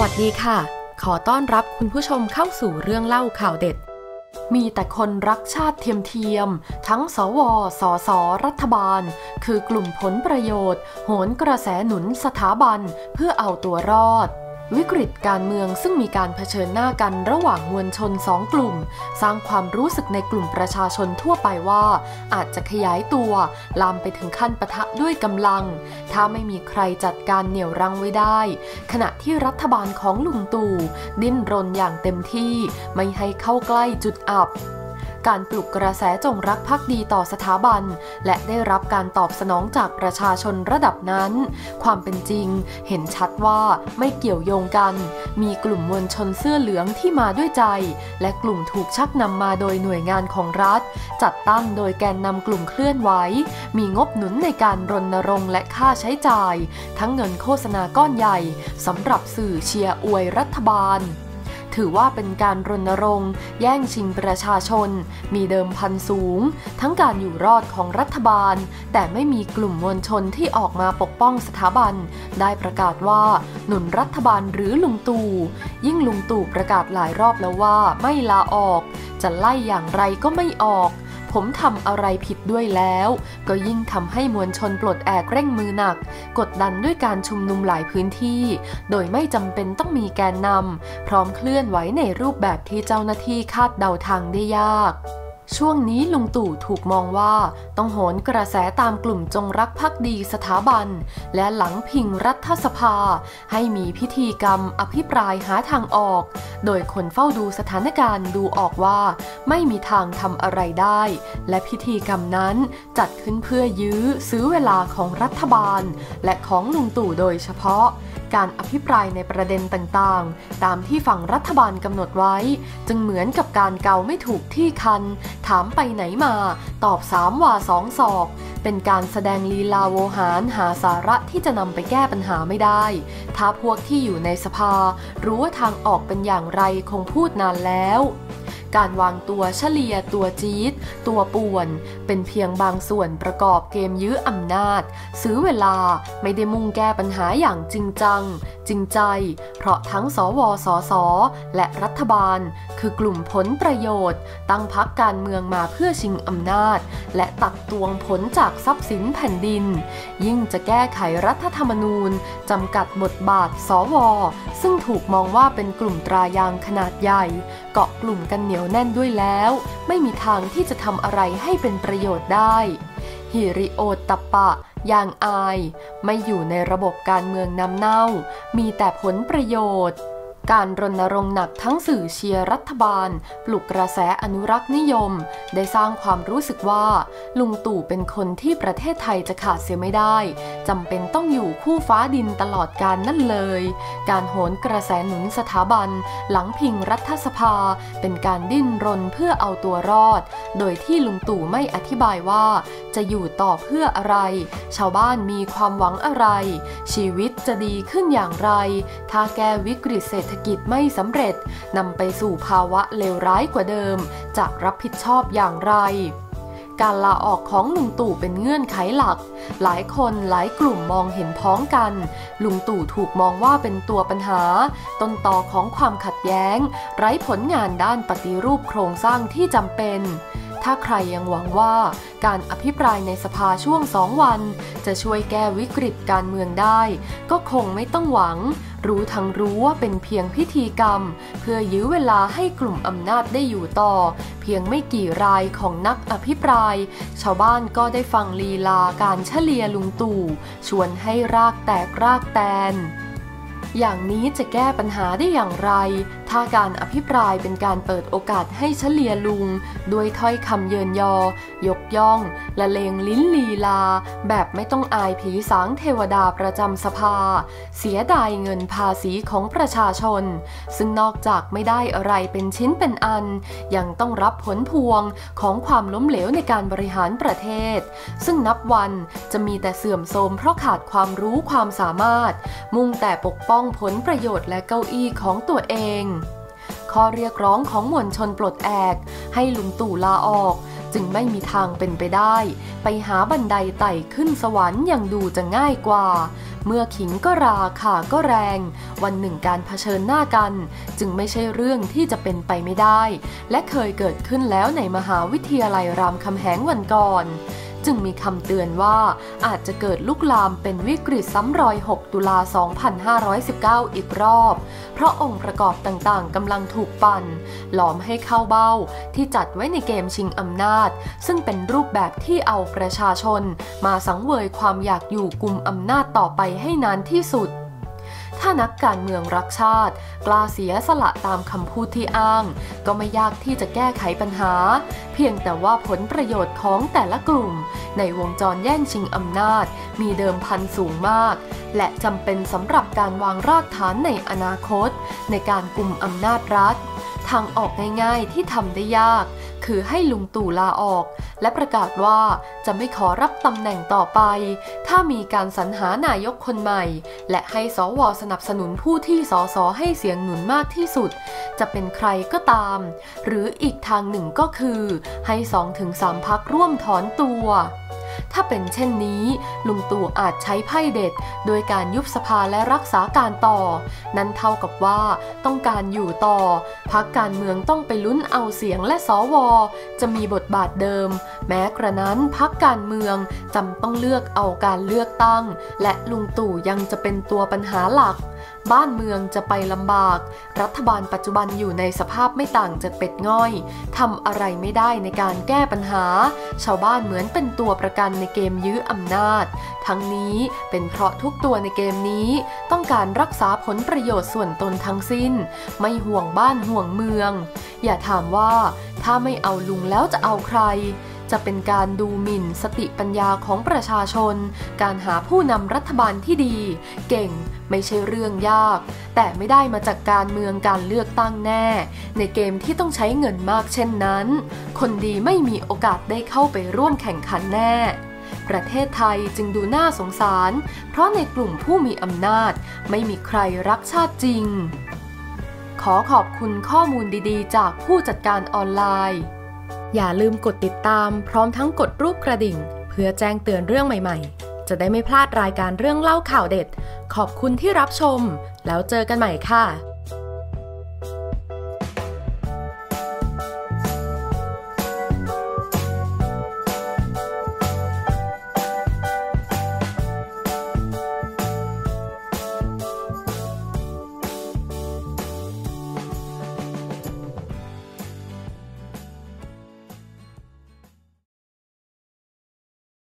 สดีค่ะขอต้อนรับคุณผู้ชมเข้าสู่เรื่องเล่าข่าวเด็ดมีแต่คนรักชาติเทียมทั้งสวสสรัฐบาลคือกลุ่มผลประโยชน์โหนกระแสหนุนสถาบันเพื่อเอาตัวรอดวิกฤตการเมืองซึ่งมีการเผชิญหน้ากันระหว่างมวลชน2กลุ่มสร้างความรู้สึกในกลุ่มประชาชนทั่วไปว่าอาจจะขยายตัวลามไปถึงขั้นปะทะด้วยกำลังถ้าไม่มีใครจัดการเหนี่ยวรั้งไว้ได้ขณะที่รัฐบาลของลุงตู่ดิ้นรนอย่างเต็มที่ไม่ให้เข้าใกล้จุดอับการปลุกกระแสจงรักภักดีต่อสถาบันและได้รับการตอบสนองจากประชาชนระดับนั้นความเป็นจริงเห็นชัดว่าไม่เกี่ยวโยงกันมีกลุ่มมวลชนเสื้อเหลืองที่มาด้วยใจและกลุ่มถูกชักนำมาโดยหน่วยงานของรัฐจัดตั้งโดยแกนนำกลุ่มเคลื่อนไหวมีงบหนุนในการรณรงค์และค่าใช้จ่ายทั้งเงินโฆษณาก้อนใหญ่สำหรับสื่อเชียร์อวยรัฐบาลถือว่าเป็นการรณรงค์แย่งชิงประชาชนมีเดิมพันสูงทั้งการอยู่รอดของรัฐบาลแต่ไม่มีกลุ่มมวลชนที่ออกมาปกป้องสถาบันได้ประกาศว่าหนุนรัฐบาลหรือลุงตู่ยิ่งลุงตู่ประกาศหลายรอบแล้วว่าไม่ลาออกจะไล่อย่างไรก็ไม่ออกผมทำอะไรผิดด้วยแล้วก็ยิ่งทำให้มวลชนปลดแอกเร่งมือหนักกดดันด้วยการชุมนุมหลายพื้นที่โดยไม่จำเป็นต้องมีแกนนำพร้อมเคลื่อนไหวในรูปแบบที่เจ้าหน้าที่คาดเดาทางได้ยากช่วงนี้ลุงตู่ถูกมองว่าต้องโหนกระแสตามกลุ่มจงรักภักดีสถาบันและหลังพิงรัฐสภาให้มีพิธีกรรมอภิปรายหาทางออกโดยคนเฝ้าดูสถานการณ์ดูออกว่าไม่มีทางทำอะไรได้และพิธีกรรมนั้นจัดขึ้นเพื่อยื้อซื้อเวลาของรัฐบาลและของลุงตู่โดยเฉพาะการอภิปรายในประเด็นต่างๆตามที่ฝั่งรัฐบาลกำหนดไว้จึงเหมือนกับการเกาไม่ถูกที่คันถามไปไหนมาตอบ3 วา 2 ศอกเป็นการแสดงลีลาโวหารหาสาระที่จะนำไปแก้ปัญหาไม่ได้ถ้าพวกที่อยู่ในสภารู้ว่าทางออกเป็นอย่างไรคงพูดนานแล้วการวางตัวเฉลี่ยตัวจี๊ดตัวป่วนเป็นเพียงบางส่วนประกอบเกมยื้ออำนาจซื้อเวลาไม่ได้มุ่งแก้ปัญหาอย่างจริงจังจริงใจเพราะทั้งสวสสและรัฐบาลคือกลุ่มผลประโยชน์ตั้งพรรคการเมืองมาเพื่อชิงอำนาจและตักตวงผลจากทรัพย์สินแผ่นดินยิ่งจะแก้ไขรัฐธรรมนูญจำกัดบทบาทสวซึ่งถูกมองว่าเป็นกลุ่มตรายางขนาดใหญ่เกาะกลุ่มกันเหนียวแน่นด้วยแล้วไม่มีทางที่จะทำอะไรให้เป็นประโยชน์ได้ฮิริโอตตัปปะยางอายไม่อยู่ในระบบการเมืองน้ำเน่ามีแต่ผลประโยชน์การรณรงค์หนักทั้งสื่อเชียร์รัฐบาลปลุกกระแสอนุรักษ์นิยมได้สร้างความรู้สึกว่าลุงตู่เป็นคนที่ประเทศไทยจะขาดเสียไม่ได้จำเป็นต้องอยู่คู่ฟ้าดินตลอดกาลนั่นเลยการโหนกระแสหนุนสถาบันหลังพิงรัฐสภาเป็นการดิ้นรนเพื่อเอาตัวรอดโดยที่ลุงตู่ไม่อธิบายว่าจะอยู่ต่อเพื่ออะไรชาวบ้านมีความหวังอะไรชีวิตจะดีขึ้นอย่างไรถ้าแก้วิกฤตเศรษฐกิจไม่สำเร็จนำไปสู่ภาวะเลวร้ายกว่าเดิมจะรับผิดชอบอย่างไรการลาออกของลุงตู่เป็นเงื่อนไขหลักหลายคนหลายกลุ่มมองเห็นพ้องกันลุงตู่ถูกมองว่าเป็นตัวปัญหาต้นตอของความขัดแย้งไร้ผลงานด้านปฏิรูปโครงสร้างที่จำเป็นถ้าใครยังหวังว่าการอภิปรายในสภาช่วง2 วันจะช่วยแก้วิกฤตการเมืองได้ก็คงไม่ต้องหวังรู้ทั้งรู้ว่าเป็นเพียงพิธีกรรมเพื่อยื้อเวลาให้กลุ่มอำนาจได้อยู่ต่อเพียงไม่กี่รายของนักอภิปรายชาวบ้านก็ได้ฟังลีลาการเฉลี่ยลุงตู่ชวนให้รากแตกรากแตนอย่างนี้จะแก้ปัญหาได้อย่างไรถ้าการอภิปรายเป็นการเปิดโอกาสให้เฉลี่ยลุงด้วยถ้อยคำเยินยอยกย่องละเลงลิ้นลีลาแบบไม่ต้องอายผีสางเทวดาประจำสภาเสียดายเงินภาษีของประชาชนซึ่งนอกจากไม่ได้อะไรเป็นชิ้นเป็นอันยังต้องรับผลพวงของความล้มเหลวในการบริหารประเทศซึ่งนับวันจะมีแต่เสื่อมโทรมเพราะขาดความรู้ความสามารถมุ่งแต่ปกป้องผลประโยชน์และเก้าอี้ของตัวเองข้อเรียกร้องของมวลชนปลดแอกให้ลุงตู่ลาออกจึงไม่มีทางเป็นไปได้ไปหาบันไดไต่ขึ้นสวรรค์อย่างดูจะง่ายกว่าเมื่อขิงก็ราข่าก็แรงวันหนึ่งการเผชิญหน้ากันจึงไม่ใช่เรื่องที่จะเป็นไปไม่ได้และเคยเกิดขึ้นแล้วในมหาวิทยาลัยรามคำแหงวันก่อนจึงมีคำเตือนว่าอาจจะเกิดลุกลามเป็นวิกฤตซ้ำรอย6 ตุลา 2519 อีกรอบเพราะองค์ประกอบต่างๆกำลังถูกปั่นหลอมให้เข้าเบ้าที่จัดไว้ในเกมชิงอำนาจซึ่งเป็นรูปแบบที่เอาประชาชนมาสังเวยความอยากอยู่กุมอำนาจต่อไปให้นานที่สุดถ้านักการเมืองรักชาติกล้าเสียสละตามคำพูดที่อ้างก็ไม่ยากที่จะแก้ไขปัญหาเพียงแต่ว่าผลประโยชน์ของแต่ละกลุ่มในวงจรแย่งชิงอำนาจมีเดิมพันสูงมากและจำเป็นสำหรับการวางรากฐานในอนาคตในการกุมอำนาจรัฐทางออกง่ายๆที่ทำได้ยากคือให้ลุงตู่ลาออกและประกาศว่าจะไม่ขอรับตำแหน่งต่อไปถ้ามีการสรรหานายกคนใหม่และให้สว.สนับสนุนผู้ที่สส.ให้เสียงหนุนมากที่สุดจะเป็นใครก็ตามหรืออีกทางหนึ่งก็คือให้ 2-3 พรรคร่วมถอนตัวถ้าเป็นเช่นนี้ลุงตู่อาจใช้ไพ่เด็ดโดยการยุบสภาและรักษาการต่อนั้นเท่ากับว่าต้องการอยู่ต่อพรรคการเมืองต้องไปลุ้นเอาเสียงและสว.จะมีบทบาทเดิมแม้กระนั้นพรรคการเมืองจำต้องเลือกเอาการเลือกตั้งและลุงตู่ยังจะเป็นตัวปัญหาหลักบ้านเมืองจะไปลำบากรัฐบาลปัจจุบันอยู่ในสภาพไม่ต่างจากเป็ดง่อยทำอะไรไม่ได้ในการแก้ปัญหาชาวบ้านเหมือนเป็นตัวประกันในเกมยื้ออำนาจทั้งนี้เป็นเพราะทุกตัวในเกมนี้ต้องการรักษาผลประโยชน์ส่วนตนทั้งสิ้นไม่ห่วงบ้านห่วงเมืองอย่าถามว่าถ้าไม่เอาลุงแล้วจะเอาใครจะเป็นการดูหมิ่นสติปัญญาของประชาชนการหาผู้นำรัฐบาลที่ดีเก่งไม่ใช่เรื่องยากแต่ไม่ได้มาจากการเมืองการเลือกตั้งแน่ในเกมที่ต้องใช้เงินมากเช่นนั้นคนดีไม่มีโอกาสได้เข้าไปร่วมแข่งขันแน่ประเทศไทยจึงดูน่าสงสารเพราะในกลุ่มผู้มีอำนาจไม่มีใครรักชาติจริงขอขอบคุณข้อมูลดีๆจากผู้จัดการออนไลน์อย่าลืมกดติดตามพร้อมทั้งกดรูปกระดิ่งเพื่อแจ้งเตือนเรื่องใหม่ๆจะได้ไม่พลาดรายการเรื่องเล่าข่าวเด็ดขอบคุณที่รับชมแล้วเจอกันใหม่ค่ะ